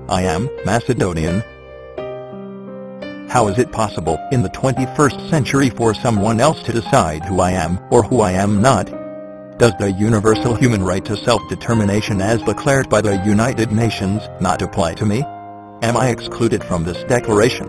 I am Macedonian. How is it possible in the 21st century for someone else to decide who I am or who I am not? Does the universal human right to self-determination as declared by the United Nations not apply to me? Am I excluded from this declaration?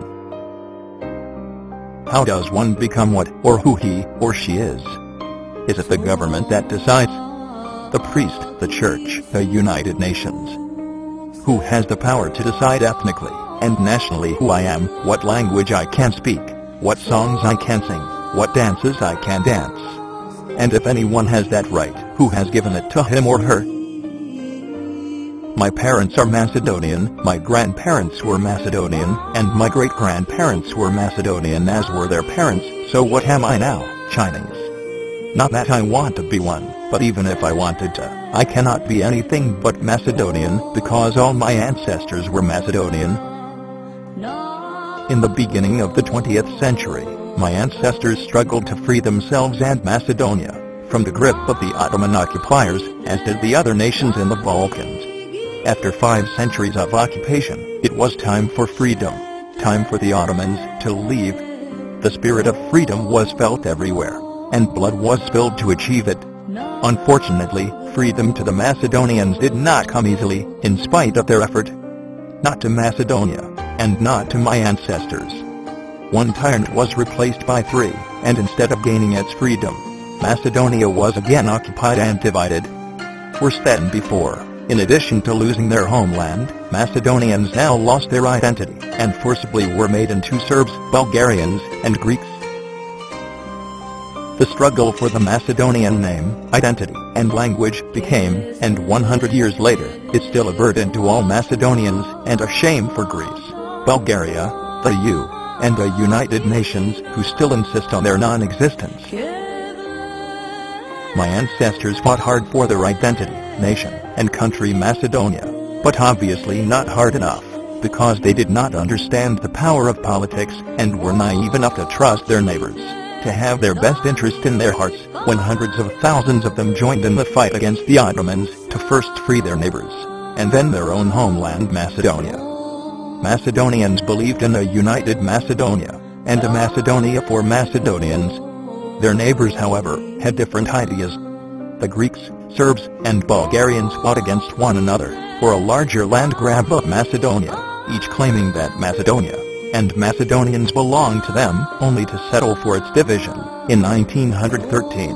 How does one become what or who he or she is? Is it the government that decides? The priest, the church, the United Nations? Who has the power to decide ethnically and nationally who I am, what language I can speak, what songs I can sing, what dances I can dance? And if anyone has that right, who has given it to him or her? My parents are Macedonian, my grandparents were Macedonian, and my great-grandparents were Macedonian as were their parents, so what am I now? Chinese. Not that I want to be one, but even if I wanted to, I cannot be anything but Macedonian because all my ancestors were Macedonian. In the beginning of the 20th century, my ancestors struggled to free themselves and Macedonia from the grip of the Ottoman occupiers, as did the other nations in the Balkans. After 5 centuries of occupation, it was time for freedom, time for the Ottomans to leave. The spirit of freedom was felt everywhere, and blood was spilled to achieve it. Unfortunately, freedom to the Macedonians did not come easily, in spite of their effort. Not to Macedonia, and not to my ancestors. One tyrant was replaced by 3, and instead of gaining its freedom, Macedonia was again occupied and divided. Worse than before, in addition to losing their homeland, Macedonians now lost their identity, and forcibly were made into Serbs, Bulgarians, and Greeks. The struggle for the Macedonian name, identity, and language became, and 100 years later, is still a burden to all Macedonians, and a shame for Greece, Bulgaria, the EU, and the United Nations, who still insist on their non-existence. My ancestors fought hard for their identity, nation, and country Macedonia, but obviously not hard enough, because they did not understand the power of politics, and were naive enough to trust their neighbors, to have their best interest in their hearts, when hundreds of thousands of them joined in the fight against the Ottomans, to first free their neighbors, and then their own homeland Macedonia. Macedonians believed in a united Macedonia, and a Macedonia for Macedonians. Their neighbors, however, had different ideas. The Greeks, Serbs, and Bulgarians fought against one another, for a larger land grab of Macedonia, each claiming that Macedonia and Macedonians belonged to them, only to settle for its division, in 1913.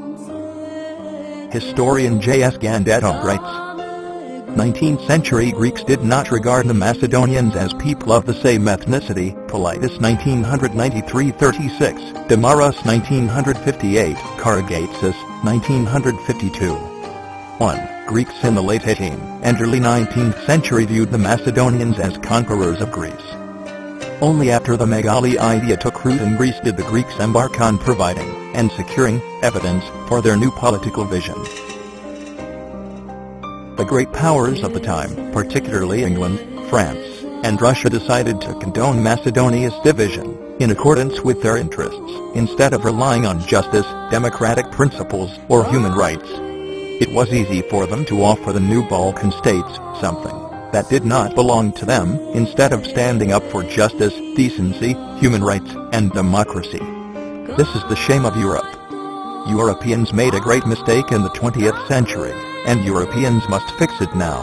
Historian J.S. Gandetto writes, 19th century Greeks did not regard the Macedonians as people of the same ethnicity, Politis 1993-36, Damaras 1958, Karagatsis, 1952. 1. Greeks in the late 18th and early 19th century viewed the Macedonians as conquerors of Greece. Only after the Megali idea took root in Greece did the Greeks embark on providing and securing evidence for their new political vision. The great powers of the time, particularly England, France, and Russia, decided to condone Macedonia's division, in accordance with their interests, instead of relying on justice, democratic principles, or human rights. It was easy for them to offer the new Balkan states something that did not belong to them, instead of standing up for justice, decency, human rights, and democracy. This is the shame of Europe. Europeans made a great mistake in the 20th century, and Europeans must fix it now.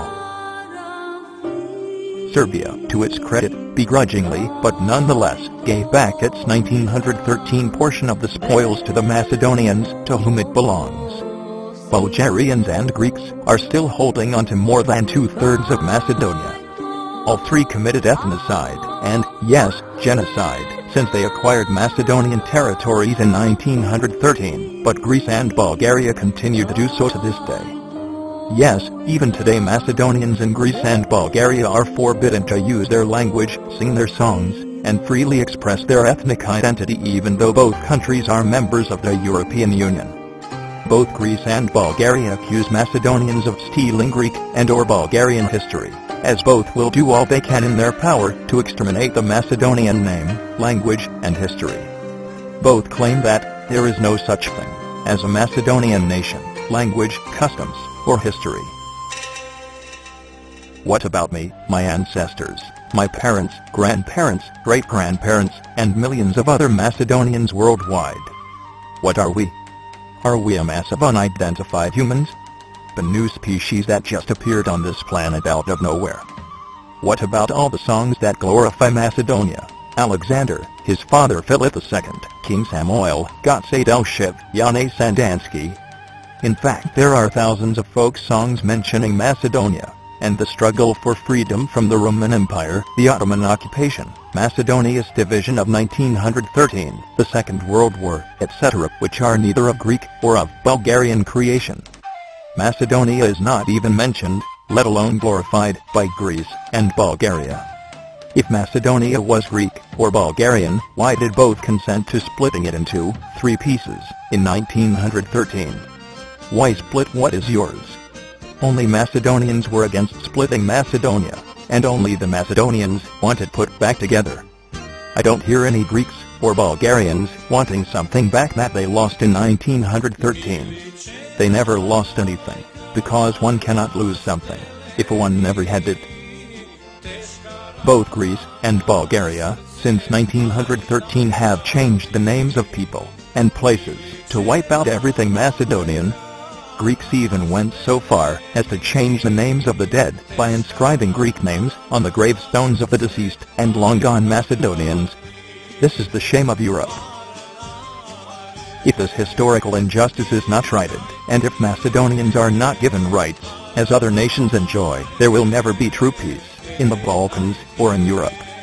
Serbia, to its credit, begrudgingly, but nonetheless, gave back its 1913 portion of the spoils to the Macedonians, to whom it belongs. Bulgarians and Greeks are still holding on to more than 2/3 of Macedonia. All 3 committed ethnocide, and, yes, genocide, since they acquired Macedonian territories in 1913, but Greece and Bulgaria continue to do so to this day. Yes, even today Macedonians in Greece and Bulgaria are forbidden to use their language, sing their songs, and freely express their ethnic identity, even though both countries are members of the European Union. Both Greece and Bulgaria accuse Macedonians of stealing Greek and/or Bulgarian history, as both will do all they can in their power to exterminate the Macedonian name, language, and history. Both claim that there is no such thing as a Macedonian nation, language, customs, or history. What about me, my ancestors, my parents, grandparents, great-grandparents, and millions of other Macedonians worldwide? What are we? Are we a mass of unidentified humans? A new species that just appeared on this planet out of nowhere? What about all the songs that glorify Macedonia, Alexander, his father Philip II, King Samoil, Gotse Delshev, Yane Sandansky? In fact, there are thousands of folk songs mentioning Macedonia, and the struggle for freedom from the Roman Empire, the Ottoman occupation, Macedonia's division of 1913, the Second World War, etc., which are neither of Greek or of Bulgarian creation. Macedonia is not even mentioned, let alone glorified, by Greece and Bulgaria. If Macedonia was Greek or Bulgarian, why did both consent to splitting it into 3 pieces in 1913? Why split what is yours? Only Macedonians were against splitting Macedonia, and only the Macedonians want it put back together. I don't hear any Greeks or Bulgarians wanting something back that they lost in 1913. They never lost anything, because one cannot lose something if one never had it. Both Greece and Bulgaria, since 1913, have changed the names of people and places to wipe out everything Macedonian. Greeks even went so far as to change the names of the dead by inscribing Greek names on the gravestones of the deceased and long-gone Macedonians. This is the shame of Europe. If this historical injustice is not righted, and if Macedonians are not given rights as other nations enjoy, there will never be true peace in the Balkans or in Europe.